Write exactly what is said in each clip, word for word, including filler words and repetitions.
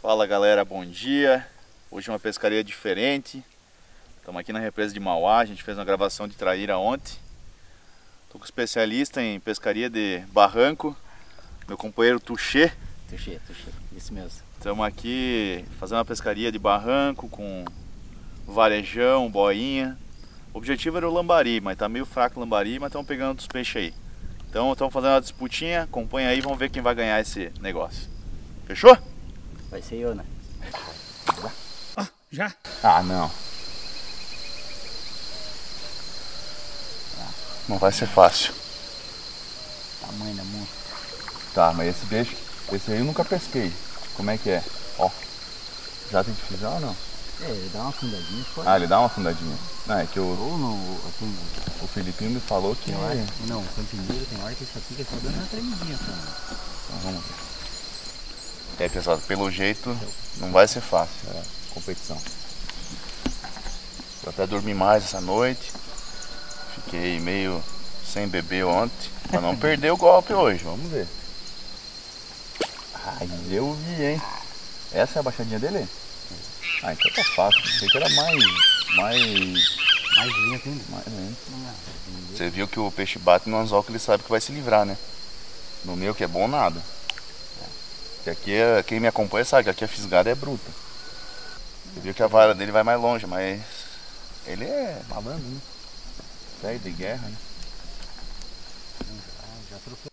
Fala galera, bom dia. Hoje é uma pescaria diferente. Estamos aqui na represa de Mauá. A gente fez uma gravação de traíra ontem. Estou com o especialista em pescaria de barranco, meu companheiro Tuxê. Tuxê, Tuxê, isso mesmo. Estamos aqui fazendo uma pescaria de barranco com varejão, boinha. O objetivo era o lambari, mas tá meio fraco o lambari, mas estamos pegando os peixes aí. Então estamos fazendo uma disputinha, acompanha aí, vamos ver quem vai ganhar esse negócio. Fechou? Vai ser eu, né? Ah, já? Ah, não. Não vai ser fácil. Tamanho da mão. Tá, mas esse peixe, esse aí eu nunca pesquei. Como é que é? Ó. Já tem difusão ou não? É, ele dá uma fundadinha. Pode... Ah, ele dá uma fundadinha. Não, é que o, Ou não, tem... o Filipinho me falou que... Tem hora, não, o campineiro tem hora que isso aqui é só dando uma tremidinha. Então vamos ver. É, pessoal, pelo jeito não vai ser fácil a competição. Vou até dormir mais essa noite. Fiquei meio sem beber ontem, pra não perder o golpe hoje. Vamos ver. Ai, eu vi, hein? Essa é a baixadinha dele? Ah, então tá fácil. Pensei que era mais... Mais... Mais lento ainda. Mais lento. Você viu que o peixe bate no anzol que ele sabe que vai se livrar, né? No meu, que é bom, nada. Que aqui, é, quem me acompanha sabe que aqui a fisgada é bruta. Você viu que a vara dele vai mais longe, mas... Ele é malandro, né? Velho de guerra, né? Já trocou.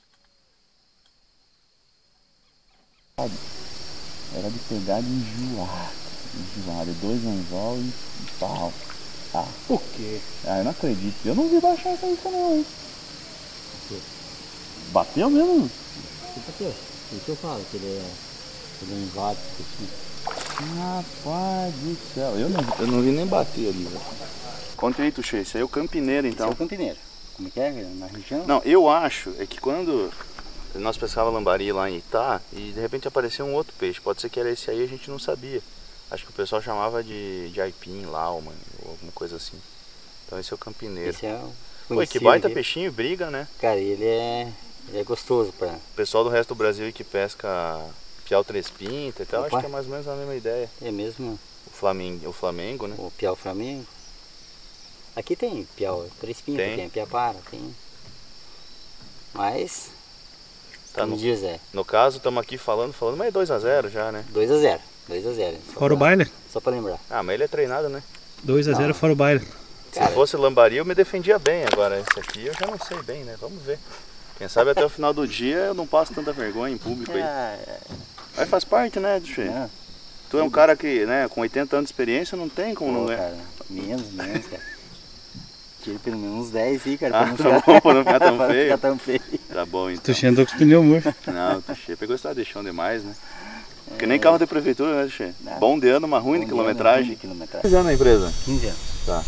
Era de pegar de enjoar. Enjoar, de dois anzol e pau. Ah. Por quê? Ah, eu não acredito. Eu não vi baixar essa isca não, hein? Por quê? Bateu mesmo? Por quê? O que eu falo? Que ele é... Ele é invade, assim. Rapaz do céu. Eu não, eu não vi nem bater ali, velho. Conta aí, Tuxê. Esse aí é o campineiro, então. Esse é o campineiro. Como é que é? Na região? Não, eu acho é que quando nós pescávamos lambari lá em Itá e de repente apareceu um outro peixe, pode ser que era esse aí, a gente não sabia. Acho que o pessoal chamava de, de aipim lá, ou, ou alguma coisa assim. Então esse é o campineiro. Esse é o Pô, que baita dele. peixinho, briga, né? Cara, ele é, ele é gostoso pra... O pessoal do resto do Brasil aí que pesca piau três pintas e tal, Opa. acho que é mais ou menos a mesma ideia. É mesmo O Flamengo, o Flamengo, né? o piau Flamengo. Aqui tem piau três pintas, Tem. tem piapara, tem... Mas... Tá, como no, diz, é no caso, estamos aqui falando, falando, mas é dois a zero já, né? dois a zero. dois a zero. Fora o baile? Só pra lembrar. Ah, mas ele é treinado, né? dois a zero fora o baile. Cara, Se fosse lambari eu me defendia bem, agora esse aqui eu já não sei bem, né? Vamos ver. Quem sabe até o final do dia eu não passo tanta vergonha em público aí. é, Mas faz parte, né, Tuxê? é, Tu é um cara que, né, com oitenta anos de experiência, não tem como pô, não é. cara, menos, menos, cara. Tira pelo menos uns dez aí, cara, Ah, pra não tá ficar, bom, pra não ficar tão pra não feio. ficar tão feio. Tá bom, então. Tu andou com os pneus murchos. Não, o Tuxê pegou esse deixando demais, né? Porque nem carro de prefeitura, né, Tuxê? Não. Bom de ano, mas ruim de Bom quilometragem. dia, ruim de quilometragem. Quantos anos na empresa? quinze anos. Tá.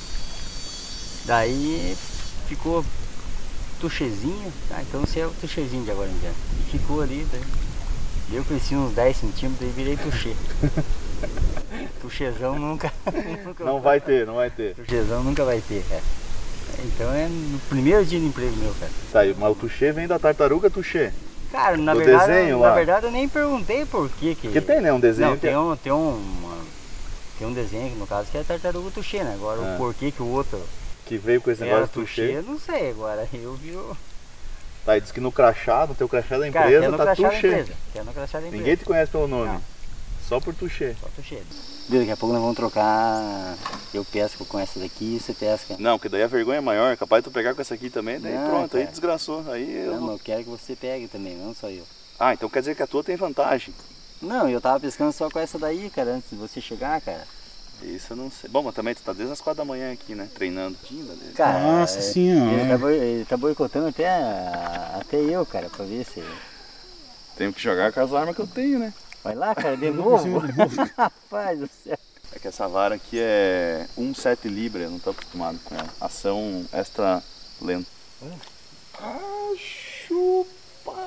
Daí ficou Tuxezinho, tá? Então você é o Tuxezinho de agora em diante. E ficou ali, daí eu cresci uns dez centímetros e virei Tuxê. Tuxezão nunca, nunca... Não vai ter, não vai ter. Tuxezão nunca vai ter, cara. Então é no primeiro dia de emprego meu, cara. Tá aí, mas o Tuxê vem da tartaruga Tuxê. Cara, na Do verdade, desenho na lá. verdade eu nem perguntei por que que... Porque tem, né, um desenho Não, que tem é- um, tem um, uma- tem um desenho, no caso, que é tartaruga Tuxê, né? Agora Ah. o porquê que o outro que veio com esse era negócio do Tuxê, Tuxê. eu não sei agora. Eu vi o... Tá, e diz que no crachá, no teu crachá da Cara, empresa, que é no tá crachá da Tuxê. empresa. Que é no crachá da empresa. Ninguém te conhece pelo nome. Não. Só por Tuxê. Só Tuxê. Daqui a pouco nós vamos trocar. Eu pesco com essa daqui e você pesca. Não, porque daí a vergonha é maior, capaz de tu pegar com essa aqui também, daí Não, pronto, aí cara. desgraçou. Aí eu... Não, mas eu quero que você pegue também, não só eu. Ah, então quer dizer que a tua tem vantagem. Não, eu tava pescando só com essa daí, cara, antes de você chegar, cara. Isso eu não sei. Bom, mas também tu tá desde as quatro da manhã aqui, né? Treinando. Cara, Nossa é, senhora. Ele tá, boi- ele tá boicotando até, até eu, cara, pra ver se... Tenho que jogar com as armas que eu tenho, né? Vai lá, cara, de novo? Rapaz do céu. É que essa vara aqui é um vírgula sete libra, eu não tô acostumado com ela. Ação extra lenta. Ah, chupa!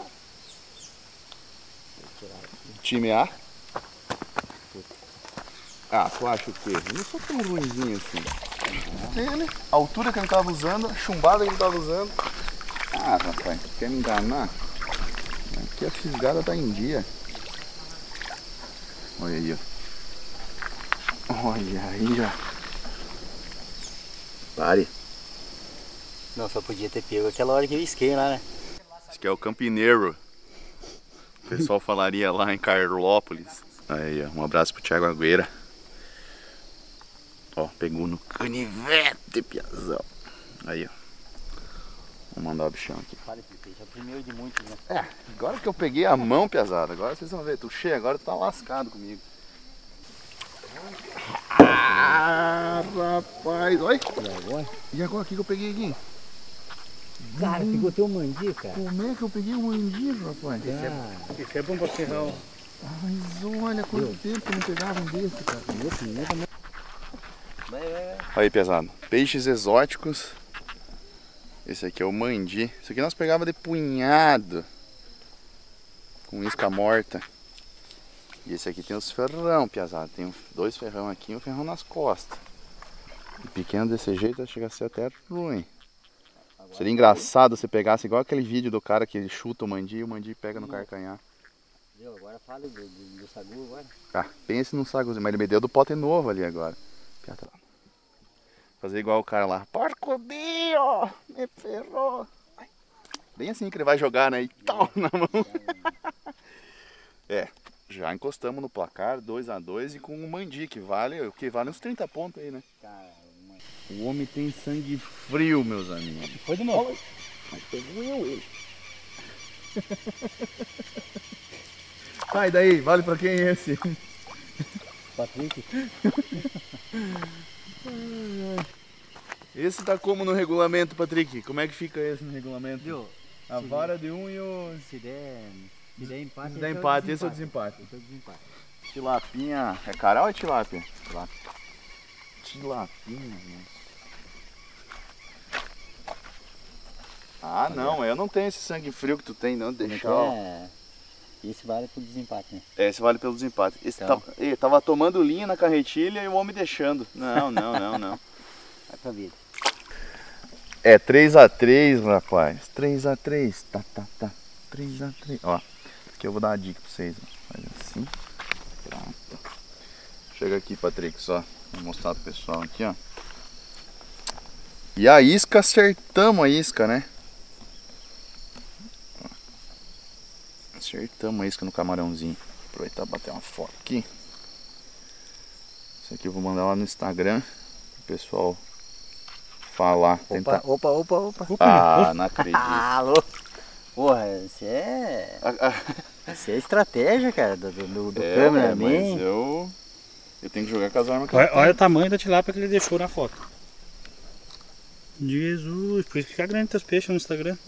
Time A? Ah, tu acha o quê? Eu não sou tão ruimzinho assim. Ele, a altura que ele tava usando, a chumbada que ele tava usando. Ah, rapaz, quer me enganar? Aqui a fisgada tá em dia. Olha aí, ó. Olha aí, ó. Pare. Não, só podia ter pego aquela hora que eu isquei lá, né? Esse aqui é o Campineiro. O pessoal falaria lá em Carlópolis. Aí, ó. Um abraço pro Thiago Agüera. Ó, pegou no canivete, piazão. Aí, ó. Vou mandar o bichão aqui. Fala esse peixe, é o primeiro de muitos, né? É, agora que eu peguei a mão, piazada, agora vocês vão ver. Tu cheio, agora tu tá lascado comigo. Ah, rapaz, olha. E agora? E agora, o que que eu peguei aqui? Cara, Hum, pegou teu mandi, cara. Como é que eu peguei o mandíbula, rapaz? Ah, Esse é bom pra ferrar. Mas olha quanto Meu. tempo que eu não pegava um desse, cara. meu primeiro, né? Vai, vai, vai. Aí, pesado. Peixes exóticos. Esse aqui é o mandi. Esse aqui nós pegava de punhado. Com isca morta. E esse aqui tem os ferrão, piazada. Tem dois ferrão aqui e um ferrão nas costas. E pequeno desse jeito chega a ser até ruim. Seria engraçado se pegasse igual aquele vídeo do cara que ele chuta o mandi e o mandi pega no carcanhar. Viu? Agora fala do, do, do sagu agora. Ah, pense num saguzinho. Mas ele me deu do pote novo ali agora. Fazer igual o cara lá. Porco-dio! Me ferrou! Ai. Bem assim que ele vai jogar, né? E tal na mão. É, já encostamos no placar dois a dois e com o mandi, que vale, o que vale uns trinta pontos aí, né? O homem tem sangue frio, meus amigos. Foi de novo. Mas pegou eu ele. Sai daí, vale pra quem é esse? Patrick. Esse tá como no regulamento, Patrick? Como é que fica esse no regulamento? Viu? A Se vara de um e o... Se der, se der empate, Se der esse empate, é esse é o desempate. Esse é o desempate. Tilapinha. É caral ou é tilápia? Tilápia. Tilapinha, nossa. Ah, não, eu não tenho esse sangue frio que tu tem, não. Deixa eu... É, esse vale pro desempate, né? É, esse vale pelo desempate. Esse Então. tava, Ih, tava tomando linha na carretilha e o homem deixando. Não, não, não, não. Vai pra vida. É três a três, rapaz. três a três. Tá, tá, tá. três a três. Ó, aqui eu vou dar uma dica pra vocês. Ó. Faz assim. Pronto. Chega aqui, Patrick, só. Vou mostrar pro pessoal aqui, ó. E a isca, acertamos a isca, né? Ó. Acertamos a isca no camarãozinho. Vou aproveitar e bater uma foto aqui. Isso aqui eu vou mandar lá no Instagram. O pessoal falar. Tentar... Opa, opa, opa, opa. Ah, não acredito. Ah, louco. Porra, isso é... Isso é estratégia, cara, do, do, do É, cameraman. mas eu... Eu tenho que jogar com as armas que eu Olha, tenho. olha o tamanho da tilápia que ele deixou na foto. Jesus, por isso que fica grande teus peixes no Instagram.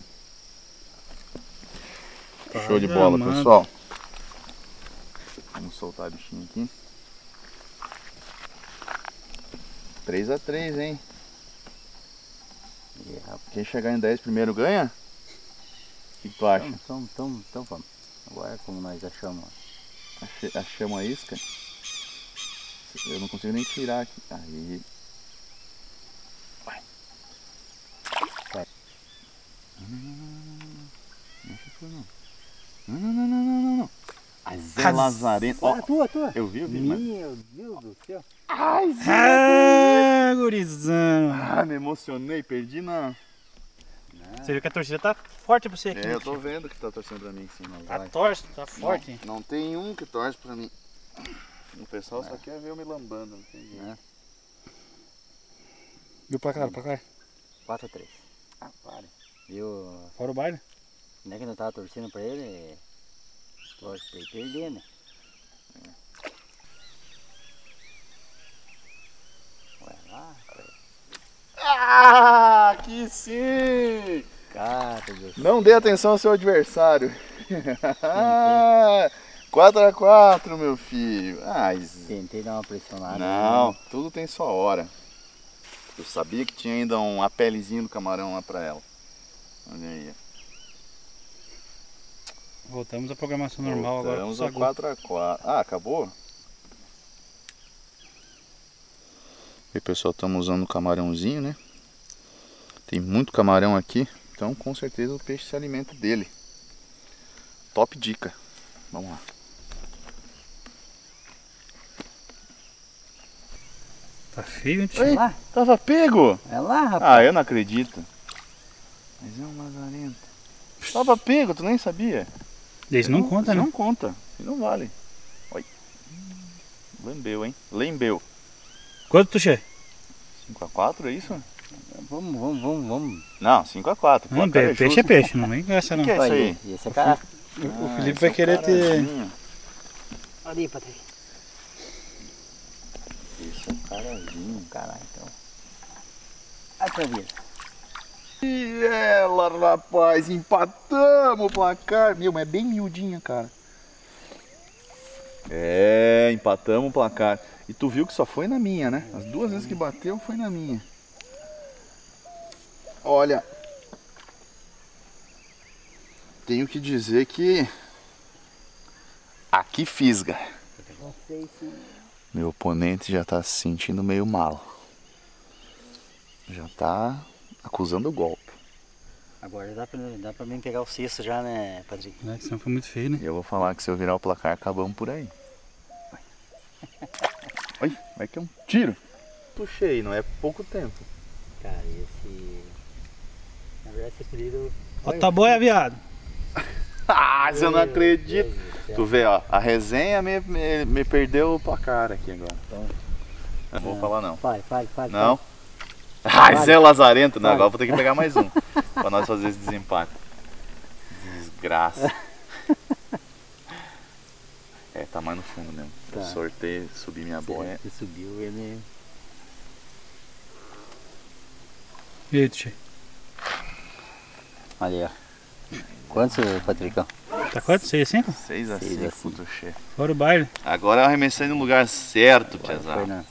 Show de Pai bola, amado. pessoal. Vamos soltar a bichinha aqui. três a três, hein? E, rapaz, Quem chegar em dez primeiro ganha? O que tu acha? Então, então, então vamos. Agora como nós achamos. Ache- Achamos a isca. Eu não consigo nem tirar aqui. Aí. Vai. Vai. Não, não, não, não, não, não, não, não, não, não. A Zé Raz- Lazarento. Ó, Ah, tua, tua. eu vi, eu vi, mas... Meu Deus do céu. Ai, Zé. Ah, gurizão. Ah, me emocionei, perdi na... Você viu que a torcida tá forte pra você aqui. É, né? eu tô vendo que tá torcendo pra mim, sim. Mas Tá vai. torce, tá forte. Não, não tem um que torce pra mim. O pessoal só quer ver eu me lambando, não tem jeito. É. E o placar, o placar? quatro a três. Ah, pare. Viu? Fora o baile. Não é que eu não tava torcendo pra ele? Torce pra ele perder, né? Olha lá, cara. Ah, aqui sim! Cara do céu. Não dê atenção ao seu adversário. quatro a quatro, meu filho. Ai, Zé. Tentei dar uma pressionada. Não, tudo tem sua hora. Eu sabia que tinha ainda uma pelezinha do camarão lá pra ela. Olha aí. Voltamos à programação normal agora. Voltamos com o ao sagu. quatro a quatro. Ah, acabou? E pessoal, estamos usando o camarãozinho, né? Tem muito camarão aqui, então com certeza o peixe se alimenta dele. Top dica. Vamos lá. Tá feio, hein? Oi, lá. tava pego? É lá, rapaz. Ah, eu não acredito. Mas é um lazarento. Tava pego, tu nem sabia. Esse não conta, né? Não conta, e não vale. Oi. Lambeu, hein? Lembeu. Quanto, Tuxê? cinco a quatro, é isso? Vamos, vamos, vamos, vamos. Não, cinco a quatro. Não, pe- peixe é peixe, não vem com essa não. Que é isso aí? E esse é cara. O Felipe vai querer ter... Ali, Patrick. Isso é carazinho. Caralho, então. Atravessa. E ela, rapaz, empatamos o placar. Meu, mas é bem miudinha, cara. É, empatamos o placar. E tu viu que só foi na minha, né? As duas vezes que bateu foi na minha. Olha, tenho que dizer que aqui fisga. Não sei se... Meu oponente já tá se sentindo meio mal. Já tá acusando o golpe. Agora dá pra, dá pra mim pegar o cesto já, né, Patrick? É, que senão foi muito feio, né? E eu vou falar que se eu virar o placar, acabamos por aí. Oi, vai que é um tiro. Puxei, não é pouco tempo. Cara, esse... Na verdade, esse apelido... Ó, tá boia, viado. Ah, eu não acredito. Deus, Tu vê, ó, a resenha me, me, me perdeu o placar aqui agora. Então, não vou falar não. Fale, fale, fale. Não? Ah, Zé Lazarento, não, Vai. agora vou ter que pegar mais um. Pra nós fazer esse desempate. Desgraça. É, tá mais no fundo mesmo. Tá. Eu sorteio, subi minha boia. Você subiu, ele... E aí, Tuxê? Olha aí, ó. Quantos, Patricão? Tá quanto? seis a cinco? seis a Seis a cinco, cinco. Tuxê. Fora o baile. Agora eu arremessei no lugar certo, Piazá. Foi na...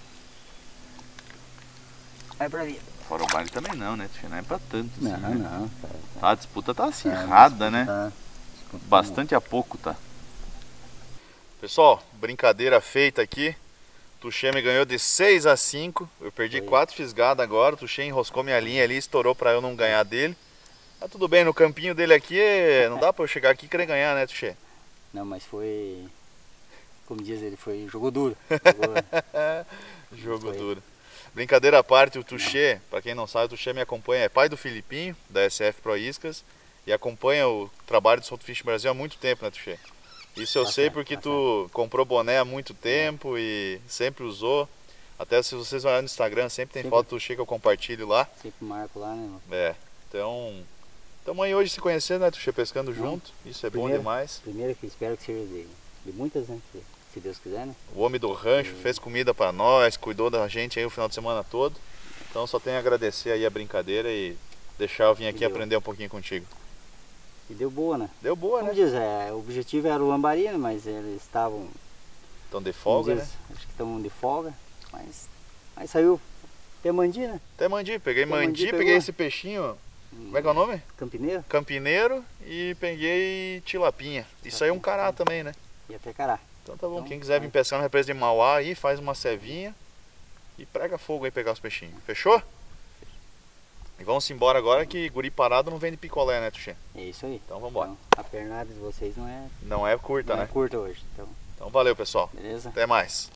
Vai pra vida. Fora o baile também não, né, Tuxê? Não é pra tanto assim, Não, né? não. Tá, A disputa tá acirrada, né? tá. Bastante a pouco, tá? Pessoal, brincadeira feita aqui. Tuxê me ganhou de seis a cinco. Eu perdi Foi. quatro fisgadas agora. O Tuxê enroscou minha linha ali, estourou pra eu não ganhar dele. Tá tudo bem, no campinho dele aqui, não dá pra eu chegar aqui e querer ganhar, né, Tuxê? Não, mas foi... Como diz ele, foi jogo duro. Jogou... Jogo Foi. duro. Brincadeira à parte, o Tuxê, pra quem não sabe, o Tuxê me acompanha, é pai do Filipinho, da S F Pro Iscas, e acompanha o trabalho do Solto Fish Brasil há muito tempo, né, Tuxê? Isso eu Tá sei certo, porque tá tu comprou boné há muito tempo e sempre usou. Até se vocês olharem no Instagram, sempre tem Sempre. foto do Tuxê que eu compartilho lá. Sempre marco lá, né? É, então... Estamos aí hoje se conhecendo, né, Tuxê, pescando Não. junto. Isso é Primeiro. bom demais. Primeiro que espero que seja de, de muitas, né? Se, se Deus quiser, né? O homem do rancho fez comida pra nós, cuidou da gente aí o final de semana todo. Então só tenho a agradecer aí a brincadeira e deixar eu vir aqui Deu. aprender um pouquinho contigo. E deu boa, né? Deu boa, Como né? diz, é, o objetivo era o lambari, né, mas eles estavam... Então de como folga, diz, né? Acho que estão de folga, mas... Mas saiu até mandi, né? Até mandi, peguei Até mandi mandi, pegou. peguei esse peixinho, como é que é o nome? Campineiro Campineiro e peguei tilapinha. Isso aí é um cará também, né? e até cará. Então tá bom, Então, quem quiser vir vai. pescar na represa de Mauá aí, faz uma cevinha e prega fogo aí pegar os peixinhos. Fechou? E vamos embora agora que guri parado não vende picolé, né, Tuxê? É isso aí. Então vambora. Então, a pernada de vocês não é, Não é curta, não é né? curta hoje, então Então valeu, pessoal. beleza? Até mais.